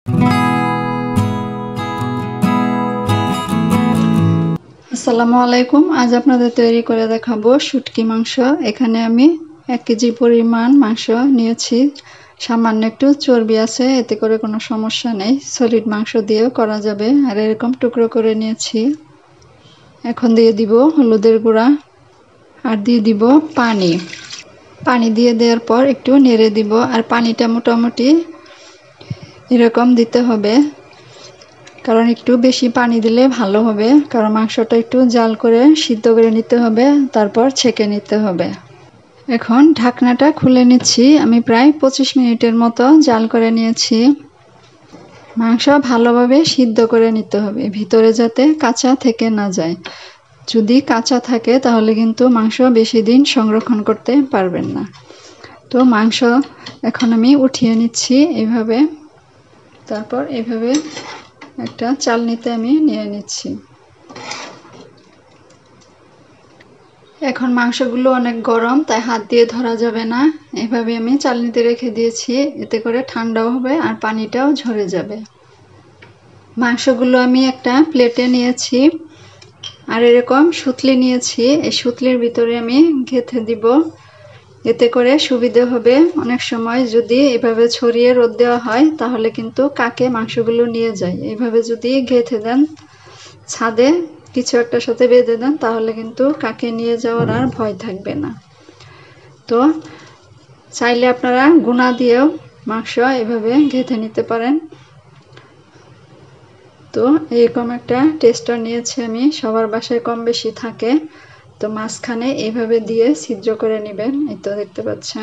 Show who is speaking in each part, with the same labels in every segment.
Speaker 1: আসসালামু আলাইকুম। আজ আপনাদের তৈরি করে দেখাবো শুটকি মাংস। এখানে আমি 1 কেজি পরিমাণ মাংস নিয়েছি। সামান্য একটু চর্বি আছে, এতে করে কোনো সমস্যা নেই, সলিড মাংস দিয়েও করা যাবে। আর এরকম টুকরো করে নিয়েছি। এখন দিয়ে দিব হলুদের গুঁড়া আর দিয়ে দিব পানি। পানি দিয়ে দেওয়ার পর একটু নেড়ে দিব। আর পানিটা মোটামুটি এরকম দিতে হবে, কারণ একটু বেশি পানি দিলে ভালো হবে, কারণ মাংসটা একটু জাল করে সিদ্ধ করে নিতে হবে, তারপর ছেঁকে নিতে হবে। এখন ঢাকনাটা খুলে নিচ্ছি। আমি প্রায় 25 মিনিটের মতো জাল করে নিয়েছি। মাংস ভালোভাবে সিদ্ধ করে নিতে হবে, ভিতরে যাতে কাঁচা থেকে না যায়। যদি কাঁচা থাকে তাহলে কিন্তু মাংস বেশি দিন সংরক্ষণ করতে পারবেন না। তো মাংস এখন আমি উঠিয়ে নিচ্ছি এইভাবে। তারপর এইভাবে একটা চালনিতে আমি নিয়ে নিচ্ছি। এখন মাংসগুলো অনেক গরম, তাই হাত দিয়ে ধরা যাবে না। এভাবে আমি চালনিতে রেখে দিয়েছি, এতে করে ঠান্ডাও হবে আর পানিটাও ঝরে যাবে। মাংসগুলো আমি একটা প্লেটে নিয়েছি আর এরকম সুতলি নিয়েছি। এই সুতলির ভিতরে আমি গেঁথে দিব, এতে করে সুবিধা হবে। অনেক সময় যদি এভাবে ছড়িয়ে রোদ দেওয়া হয় তাহলে কিন্তু কাকে মাংসগুলো নিয়ে যায়। এইভাবে যদি গেঁথে দেন, ছাদে কিছু একটার সাথে বেঁধে দেন, তাহলে কিন্তু কাকে নিয়ে যাওয়ার আর ভয় থাকবে না। তো চাইলে আপনারা গুনা দিয়েও মাংস এভাবে গেঁথে নিতে পারেন। তো এরকম একটা টেস্টার নিয়েছি আমি, সবার বাসায় কম বেশি থাকে। তো মাঝখানে এইভাবে দিয়ে ছিদ্র করে নেবেন, এই তো দেখতে পাচ্ছেন।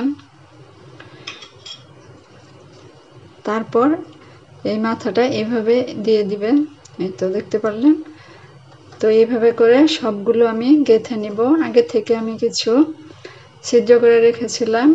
Speaker 1: তারপর এই মাথাটা এইভাবে দিয়ে দিবেন, এই তো দেখতে পারলেন। তো এইভাবে করে সবগুলো আমি গেঁথে নিব। আগে থেকে আমি কিছু ছিদ্র করে রেখেছিলাম,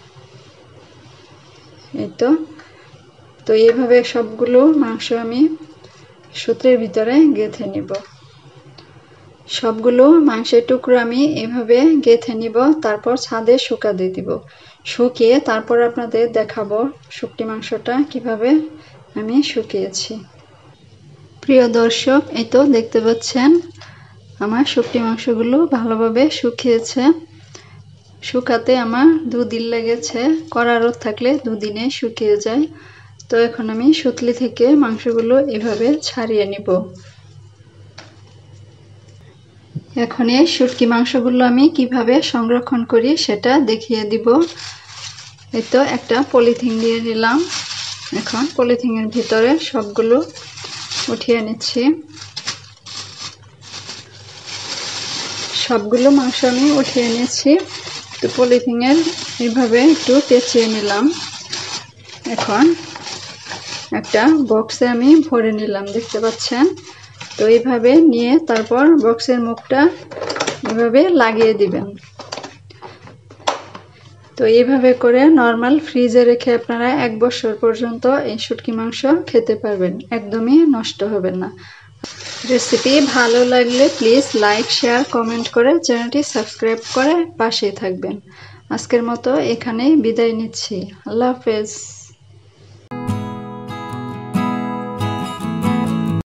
Speaker 1: এই তো। তো এইভাবে সবগুলো মাংস আমি সুতলির ভিতরে গেঁথে নিব। সবগুলো মাংসের টুকরো আমি এভাবে গেঁথে নিব, তারপর ছাদে শুকাতে দিব। শুকিয়ে তারপর আপনাদের দেখাবো শুটকি মাংসটা কিভাবে আমি শুকিয়েছি। প্রিয় দর্শক, এই তো দেখতে পাচ্ছেন আমার শুটকি মাংসগুলো ভালোভাবে শুকিয়েছে। শুকাতে আমার 2 দিন লেগেছে, কড়া রোদ থাকলে 2 দিনে শুকিয়ে যায়। তো এখন আমি সুতলি থেকে মাংসগুলো এভাবে ছাড়িয়ে নিব। এখন এই শুটকি মাংসগুলো আমি কিভাবে সংরক্ষণ করি সেটা দেখিয়ে দিব। এই তো একটা পলিথিন দিয়ে নিলাম। এখন পলিথিনের ভিতরে সবগুলো উঠিয়ে নিচ্ছি। সবগুলো মাংস আমি উঠিয়ে নিয়েছি। তো পলিথিনের এইভাবে একটু পেঁচিয়ে নিলাম। এখন একটা বক্সে আমি ভরে নিলাম, দেখতে পাচ্ছেন। তো এইভাবে নিয়ে তারপর বক্সের মুখটা এভাবে লাগিয়ে দিবেন। তো এইভাবে করে নরমাল ফ্রিজে রেখে আপনারা 1 বছর পর্যন্ত এই শুটকি মাংস খেতে পারবেন, একদমই নষ্ট হবে না। রেসিপি ভালো লাগলে প্লিজ লাইক, শেয়ার, কমেন্ট করে চ্যানেলটি সাবস্ক্রাইব করে পাশেই থাকবেন। আজকের মতো এখানেই বিদায় নিচ্ছি। আল্লাহ হাফেজ।